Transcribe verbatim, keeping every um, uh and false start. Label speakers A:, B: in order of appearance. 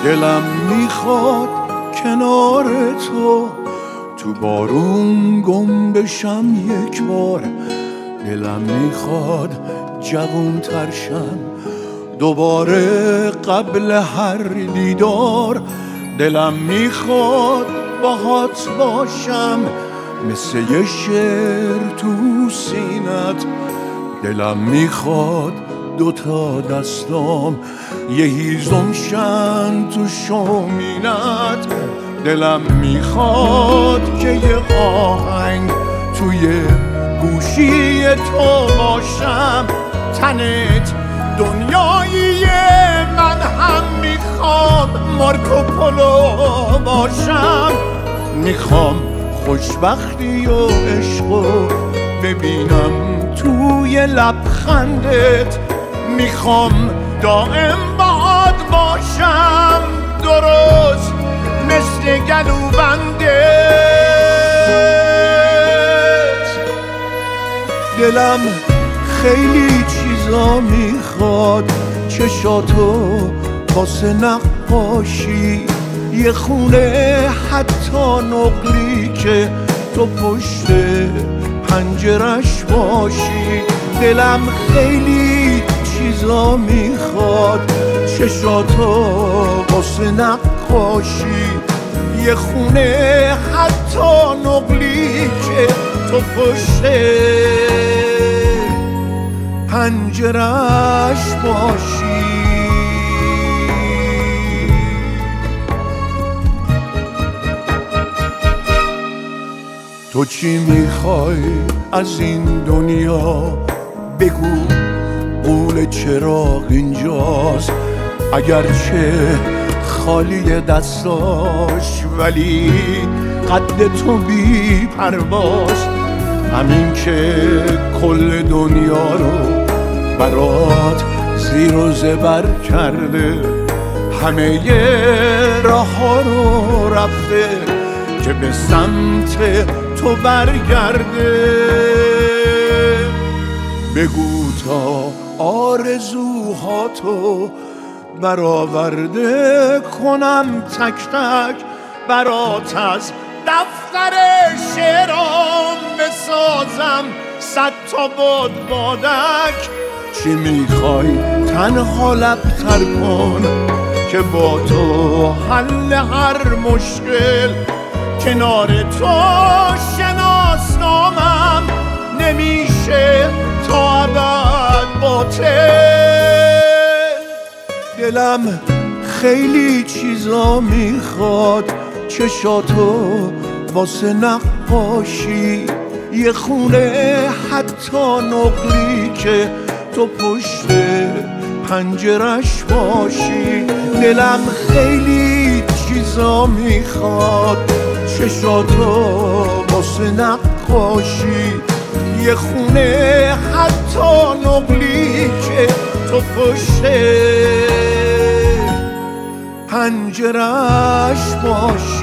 A: دلم میخواد کنار تو تو بارون گم بشم یک بار. دلم میخواد جوون ترشم دوباره قبل هر دیدار. دلم میخواد باهات باشم مثل یه شعر تو سینت. دلم میخواد دوتا دستام یه هیزم شن تو شومینت. دلم میخواد که یه آهنگ توی گوشی تو باشم. تنت دنیایی من هم میخوام مارکوپولو باشم. میخوام خوشبختی و عشقو ببینم توی لبخندت. میخوام دائم باهات باشم درست مثل گلوبندت. دلم خیلی چیزا میخواد چشاتو واسه نقاشی. یه خونه حتی نقلی که تو پشت پنجرش باشی. دلم خیلی چیزا میخواد چشاتو واسه نقاشی. یه خونه حتی نقلی که تو پشت پنجرش باشی. تو چی میخوای از این دنیا بگو، قول چراغ اینجاست اگرچه خالی دستاش ولی قد تو بی پرواز. همین که کل دنیا رو برات زیر و زبر کرده، همه راه ها رو رفته که به سمت تو برگرده. بگو تا آرزوهاتو برآورده کنم تک تک برات از دفتر شعرام بسازم صد تا باد بادک. چی میخوای تنها لبتر کن که با تو حل هر مشکل. کنار تو شناسنامم نمیشه تا ابد باطل. دلم خیلی چیزا میخواد چشاتو واسه نقاشی. یه خونه حتی نقلی که تو پشت پنجرش باشی. دلم خیلی چیزا میخواد چشاتو واسه نقاشی. یه خونه حتی نقلی که تو پشت پنجرش باشی.